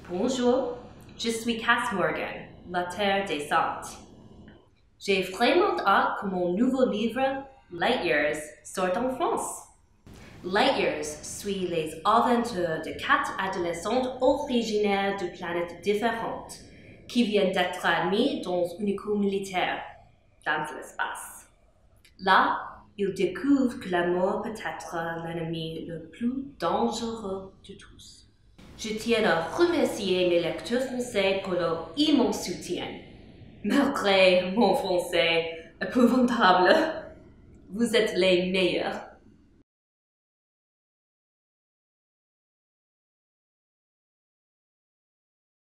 Bonjour, je suis Kass Morgan, l'auteure des Saintes. J'ai vraiment hâte que mon nouveau livre, Light-years, sorte en France. Light-years suit les aventures de 4 adolescentes originaires de planètes différentes qui viennent d'être admis dans une école militaire dans l'espace. Là, ils découvrent que la mort peut être l'ennemi le plus dangereux de tous. Je tiens à remercier mes lecteurs français pour leur immense soutien. Malgré mon français épouvantable, vous êtes les meilleurs.